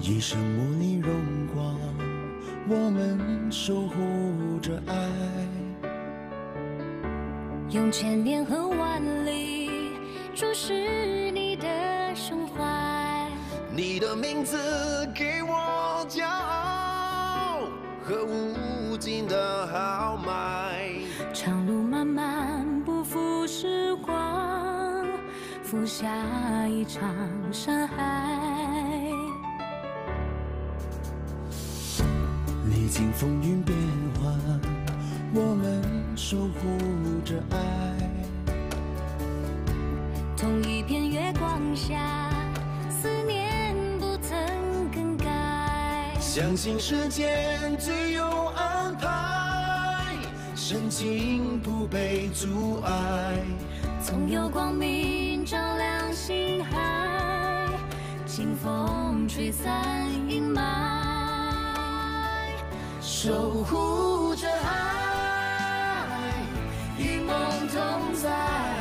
一生模拟荣光，我们守护着爱， 用千年和万里注视你的胸怀。 你的名字给我骄傲和无尽的豪迈。 长路漫漫，不负时光，赴下一场山海。 历经风云变幻，我们守护着爱。 同一片月光下，思念不曾更改。 相信时间自有安排，深情不被阻碍。 总有光明照亮心海，清风吹散阴霾，守护着爱，与梦同在，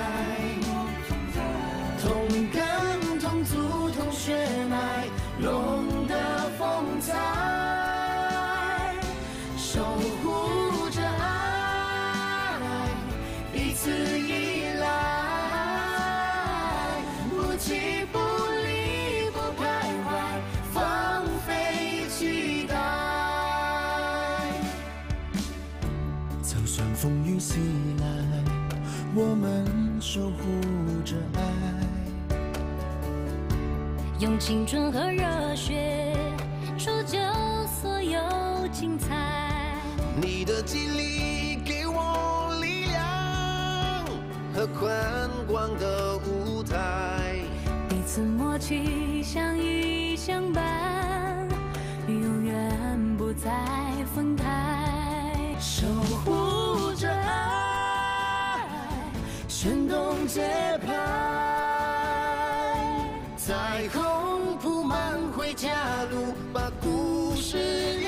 同根同祖同血脉，龙的风采，守护着爱，彼此依赖，不弃不离不徘徊，放飞期待。 就算风雨袭来，我们守护着爱。 用青春和热血铸就所有精彩。 你的激励给我力量和宽广的舞台， 彼此默契，相依相伴，永远不再分开。守护着爱，旋动节拍，彩虹铺满回家路，把故事